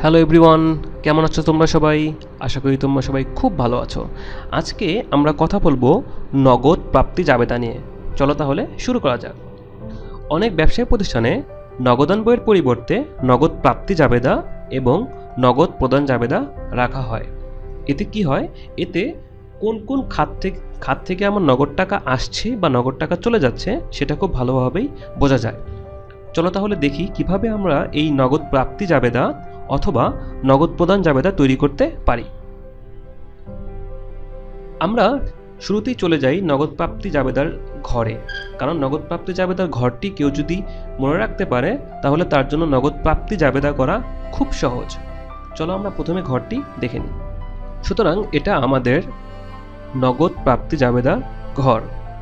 Hello everyone, কেমন আছো তোমরা সবাই? আশা করি তোমরা সবাই খুব ভালো আছো। আজকে আমরা কথা বলবো নগদ প্রাপ্তি জাবেদা নিয়ে। চলো তাহলে শুরু করা যাক। অনেক ব্যবসায়ী প্রতিষ্ঠানে নগদান বইয়ের পরিবর্তে নগদ প্রাপ্তি জাবেদা এবং নগদ প্রদান জাবেদা রাখা হয়। এতে কি হয়? এতে কোন কোন খাত থেকে আমার নগদ টাকা আসছে বা নগদ টাকা চলে যাচ্ছে সেটা খুব ভালোভাবেই বোঝা যায়। চলো তাহলে দেখি কিভাবে আমরা এই নগদ প্রাপ্তি জাবেদা অথবা নগদ প্রদান জাবেদা তৈরি করতে পারি। আমরা শুরুতেই চলে যাই নগদ প্রাপ্তি জাবেদার ঘরে, কারণ নগদ প্রাপ্তি জাবেদার ঘরটি কেউ যদি মনে রাখতে পারে তাহলে তার জন্য নগদ প্রাপ্তি জাবেদা করা খুব সহজ। চলো আমরা প্রথমে ঘরটি দেখে নিই। সুতরাং এটা আমাদের নগদ প্রাপ্তি জাবেদার ঘর,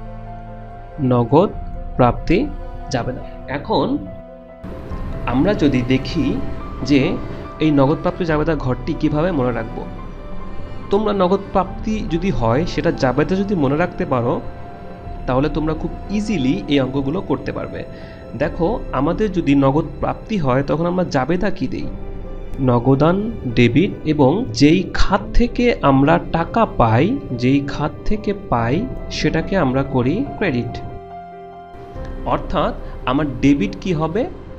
নগদ প্রাপ্তি জাবেদা। এখন আমরা যদি দেখি যে এই নগদ প্রাপ্তি জাবেদা ঘরটি কিভাবে মনে রাখবো। তোমরা নগদ প্রাপ্তি যদি হয় সেটা জাবেদা যদি মনে রাখতে পারো তাহলে তোমরা খুব ইজিলি এই অঙ্কগুলো করতে পারবে। দেখো, আমাদের যদি নগদ প্রাপ্তি হয় তখন আমরা জাবেদা কি দেই? নগদান ডেবিট, এবং যেই খাত থেকে আমরা টাকা পাই, যেই খাত থেকে পাই সেটাকে আমরা করি ক্রেডিট। অর্থাৎ আমার ডেবিট কি হবে?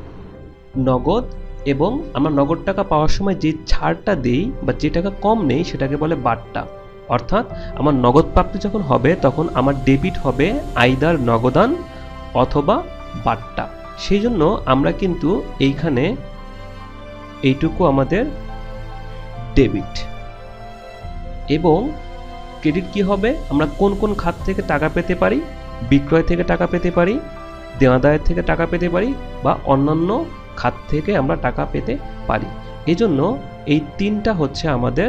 নগদ, এবং আমরা নগদ টাকা পাওয়ার সময় যে ছাড়টা দেই বা যে টাকা কম নেই সেটাকে বলে বাট্টা। অর্থাৎ আমার নগদ প্রাপ্তি যখন হবে তখন আমার ডেবিট হবে আইদার নগদান অথবা বাট্টা। সেই জন্য আমরা কিন্তু এইখানে এইটুকু আমাদের ডেবিট, এবং ক্রেডিট কি হবে? আমরা কোন কোন খাত থেকে টাকা পেতে পারি? বিক্রয় থেকে টাকা পেতে পারি, দেনাদায়ের থেকে টাকা পেতে পারি, বা অন্যান্য খাত থেকে আমরা টাকা পেতে পারি। এজন্য এই তিনটা হচ্ছে আমাদের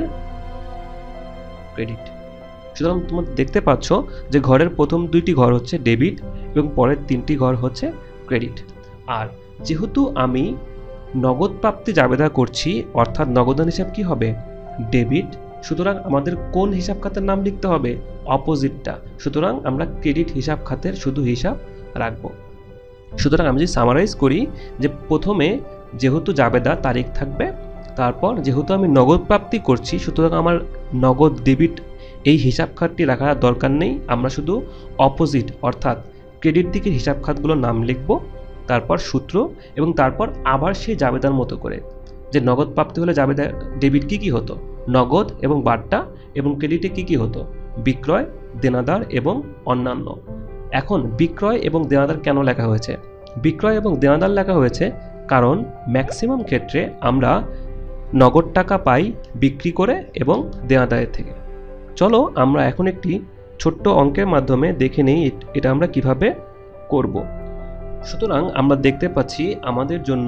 ক্রেডিট। সুতরাং তোমরা দেখতে পাচ্ছ যে ঘরের প্রথম দুইটি ঘর হচ্ছে ডেবিট এবং পরের তিনটি ঘর হচ্ছে ক্রেডিট। আর যেহেতু আমি নগদ প্রাপ্তি জাবেদা করছি অর্থাৎ নগদান হিসাব কি হবে? ডেবিট। সুতরাং আমাদের কোন হিসাব খাতের নাম লিখতে হবে? অপোজিটটা। সুতরাং আমরা ক্রেডিট হিসাব খাতের শুধু হিসাব রাখবো। সুতরাং আমি যদি সামারাইজ করি যে প্রথমে যেহেতু জাবেদা তারিখ থাকবে, তারপর যেহেতু আমি নগদ প্রাপ্তি করছি সুতরাং আমার নগদ ডেবিট এই হিসাব খাতটি রাখার দরকার নেই। আমরা শুধু অপোজিট অর্থাৎ ক্রেডিট দিকের হিসাব খাতগুলোর নাম লিখব, তারপর সূত্র, এবং তারপর আবার সেই জাবেদার মতো করে যে নগদ প্রাপ্তি হলে জাবেদা ডেবিট কি হতো? নগদ এবং বাট্টা, এবং ক্রেডিটে কি হতো? বিক্রয়, দেনাদার এবং অন্যান্য। এখন বিক্রয় এবং দেনাদার কেন লেখা হয়েছে? বিক্রয় এবং দেনাদার লেখা হয়েছে কারণ ম্যাক্সিমাম ক্ষেত্রে আমরা নগদ টাকা পাই বিক্রি করে এবং দেনাদারের থেকে। চলো আমরা এখন একটি ছোট্ট অঙ্কের মাধ্যমে দেখে নেই এটা আমরা কিভাবে করব। সুতরাং আমরা দেখতে পাচ্ছি আমাদের জন্য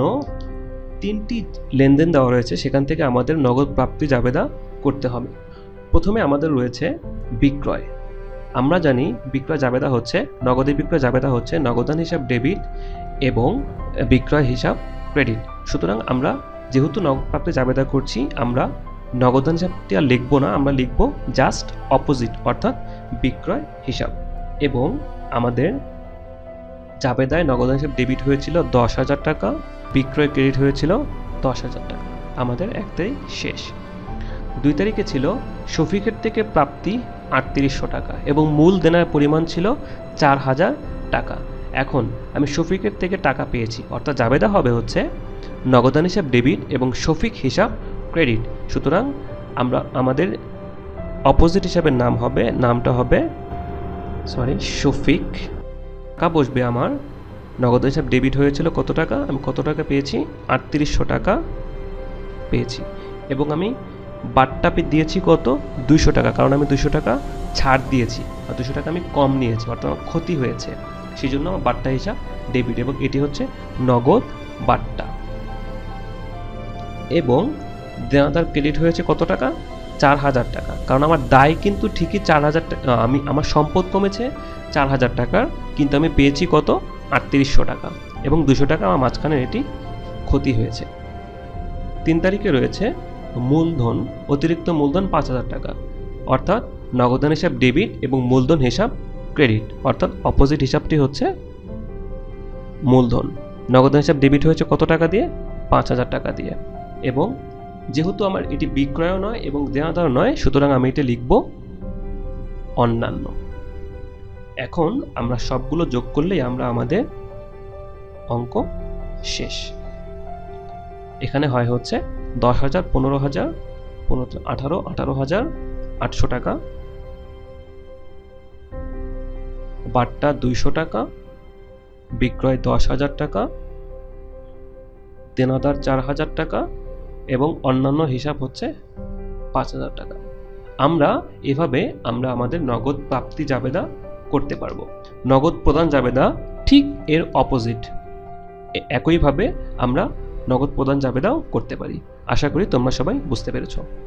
তিনটি লেনদেন দেওয়া রয়েছে, সেখান থেকে আমাদের নগদ প্রাপ্তি জাবেদা করতে হবে। প্রথমে আমাদের রয়েছে বিক্রয়। আমরা জানি বিক্রয় জাবেদা হচ্ছে, নগদের বিক্রয় জাবেদা হচ্ছে নগদান হিসাব ডেবিট এবং বিক্রয় হিসাব ক্রেডিট। সুতরাং আমরা যেহেতু নগদ প্রাপ্তি জাবেদা করছি আমরা নগদান হিসাবটি আর লিখবো না, আমরা লিখবো জাস্ট অপোজিট অর্থাৎ বিক্রয় হিসাব। এবং আমাদের জাবেদায় নগদান হিসাব ডেবিট হয়েছিল 10,000 টাকা, বিক্রয় ক্রেডিট হয়েছিল 10,000 টাকা। আমাদের 1 তারিখ শেষ। 2 তারিখে ছিল শফিকের থেকে প্রাপ্তি 3800 টাকা এবং মূল দেনার পরিমাণ ছিল 4,000 টাকা। এখন আমি শফিকের থেকে টাকা পেয়েছি, অর্থাৎ জাবেদা হবে হচ্ছে নগদান হিসাব ডেবিট এবং শফিক হিসাব ক্রেডিট। সুতরাং আমাদের অপোজিট হিসাবের নামটা হবে শফিক। টাকা বসবে আমার নগদান হিসাব ডেবিট হয়েছিল কত টাকা? আমি কত টাকা পেয়েছি? 3800 টাকা পেয়েছি, এবং আমি বাট্টা দিয়েছি কত? 200 টাকা, কারণ আমি 200 টাকা ছাড় দিয়েছি আর 200 টাকা আমি কম নিয়েছি, অর্থাৎ আমার ক্ষতি হয়েছে। সেই জন্য আমার বাট্টা হিসাব ডেবিট, এবং এটি হচ্ছে নগদ বাট্টা। এবং দেনাদার ক্রেডিট হয়েছে কত টাকা? 4,000 টাকা, কারণ আমার দায় কিন্তু ঠিকই 4,000 টাকা, আমার সম্পদ কমেছে 4,000 টাকার, কিন্তু আমি পেয়েছি কত? 3800 টাকা, এবং 200 টাকা আমার মাঝখানে এটি ক্ষতি হয়েছে। 3 তারিখে রয়েছে মূলধন, অতিরিক্ত মূলধন 5,000 টাকা, অর্থাৎ নগদান হিসাব ডেবিট এবং মূলধন হিসাব ক্রেডিট, অর্থাৎ অপোজিট হিসাবটি হচ্ছে মূলধন। নগদান হিসাব ডেবিট হয়েছে কত টাকা দিয়ে? 5,000 টাকা দিয়ে, এবং যেহেতু আমার এটি বিক্রয়ও নয় এবং দেনাদার নয়, সুতরাং আমি এটা লিখব অন্যান্য। এখন আমরা সবগুলো যোগ করলেই আমরা আমাদের অঙ্ক শেষ। এখানে হয় হচ্ছে 10,000, 15,000, 18,000 800 টাকা, বাট্টা 200 টাকা, বিক্রয় 10,000 টাকা, দেনাদার 4,000 টাকা এবং অন্যান্য হিসাব হচ্ছে 5,000 টাকা। এভাবে আমরা আমাদের নগদ প্রাপ্তি জাবেদা করতে পারবো। নগদ প্রদান জাবেদা ঠিক এর অপোজিট। একইভাবে আমরা নগদ প্রদান জাবেদাও করতে পারি। আশা করি তোমরা সবাই বুঝতে পেরেছো।